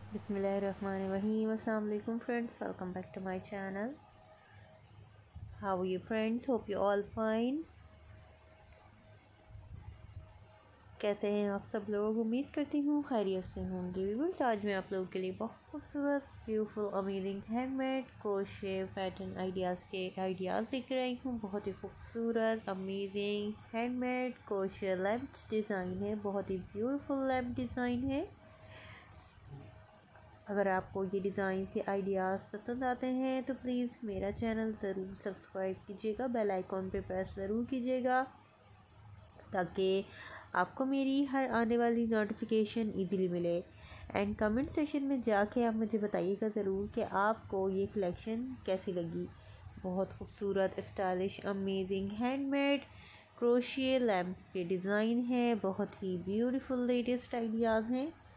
Bismillahirrahmanirrahim. Assalamu alaikum friends. Welcome back to my channel. How are you friends? Hope you all fine. कैसे हैं आप सब लोग? उम्मीद करती हूँ खैरियत से होंगे। व्यूअर्स, आज मैं आप लोगों के लिए बहुत खूबसूरत beautiful amazing handmade crochet pattern ideas लेकर आई हूँ। बहुत ही खूबसूरत amazing handmade crochet lamp design है। बहुत ही ब्यूटीफुल लैम्प डिज़ाइन है। अगर आपको ये डिज़ाइन से आइडियाज़ पसंद आते हैं तो प्लीज़ मेरा चैनल ज़रूर सब्सक्राइब कीजिएगा, बेल आइकॉन पे प्रेस ज़रूर कीजिएगा ताकि आपको मेरी हर आने वाली नोटिफिकेशन इजीली मिले। एंड कमेंट सेक्शन में जाके आप मुझे बताइएगा ज़रूर कि आपको ये कलेक्शन कैसी लगी। बहुत खूबसूरत stylish amazing handmade crochet lamp के डिज़ाइन है। बहुत ही ब्यूटीफुल लेटेस्ट आइडियाज़ हैं।